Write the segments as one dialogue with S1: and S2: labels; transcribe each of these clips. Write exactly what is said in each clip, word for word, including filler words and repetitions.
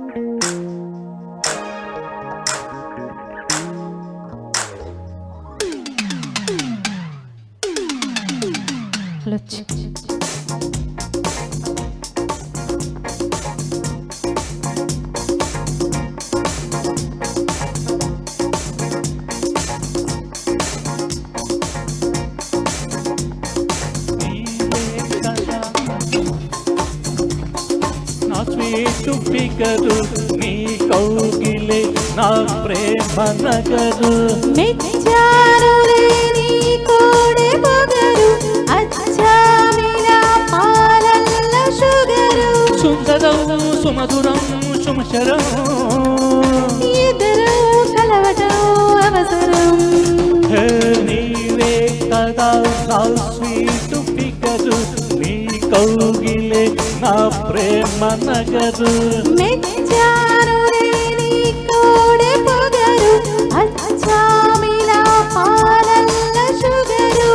S1: Sweet figure నీ కౌగిలే నా ప్రేమ నగరు
S2: మెచ్చారులే నీ కోడే పొగరు అచ్చామిలా పాలల్ల షుగరు
S1: సుందరం సుమధురం సుమశరం
S2: ఇద్దరు కలవటం అవసరం
S1: నీవే కదా నా స్వీటు ఫిగరు నీ కౌగిలే నా ప్రేమ నగరు
S2: మెచ్చారులే నీ కోడే పొగరు అచ్చామిలా పాలల్ల షుగరు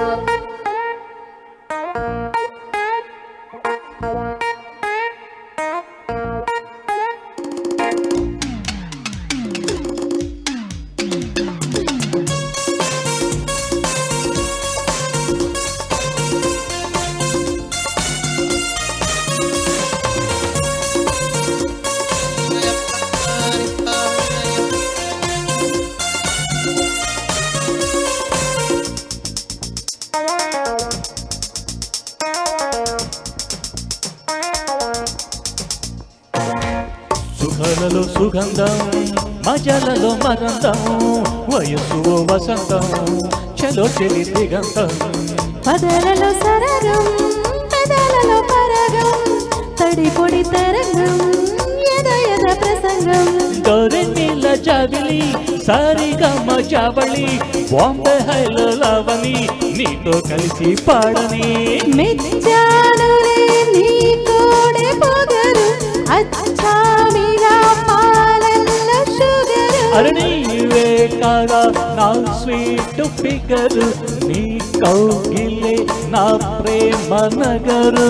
S1: సుఖలలో సుగంధం మజలలో మగంధం వయస్సు వసంతం చలో చెలి దిగంతం
S2: పదలలో సరగం పదలలో పరగం తడి పొడి తరంగం ఎద ఎద ప్రసంగం
S1: గౌరీ నీల జాబిలి సారిగమ జాబలి బాంబే హైలో లావని నీతో కలిసి పాడని
S2: మెచ్చానులే నీ కోడే పొగరు అచ్చామిలా పాలల్ల షుగరు
S1: అరే నీవే కాదా నా స్వీటు ఫిగరు నీ కౌగిలే నా ప్రేమ నగరు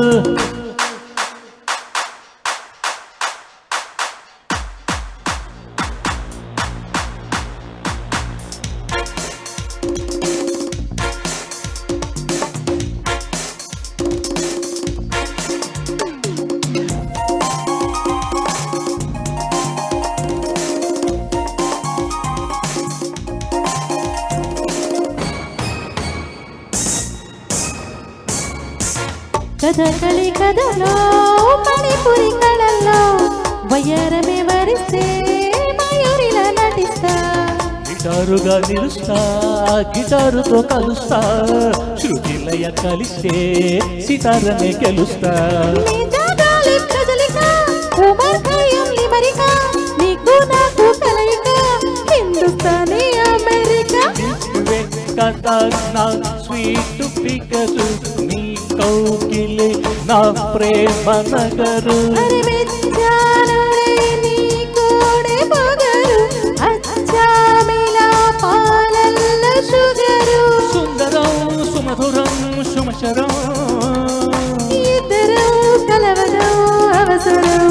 S2: కథకళి కథలో మణిపురి కళల్లో వయ్యారమే వరిస్తే మయూరిలా నటిస్తా
S1: గిటారుగా నిలుస్తా గిటారుతో కలుస్తా శృతి లయ కలిస్తే సితారనే గెలుస్తా
S2: నీ జాగాలి ప్రజలిక ఉమర్ ఖయ్యాం లిమరిక నీకు నాకు కలయిక హిందుస్థానీ అమెరికా
S1: కదా నా స్వీటు ఫిగరు నీ కౌగిలే నా ప్రేమ నగరు
S2: అరే మెచ్చానులే నీ కోడే పొగరు అచ్చామిలా పాలల్ల షుగరు
S1: సుందరం సుమధురం సుమశరం
S2: ఇద్దరు కలవడం అవసరం.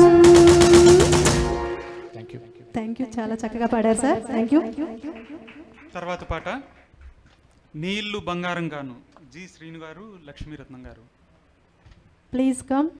S2: థ్యాంక్ యూ చాలా చక్కగా పాడారు సార్. Thank you.
S3: తర్వాత పాట నీళ్లు బంగారం గాను జి శ్రీను గారు లక్ష్మీరత్నం గారు.
S2: Please come.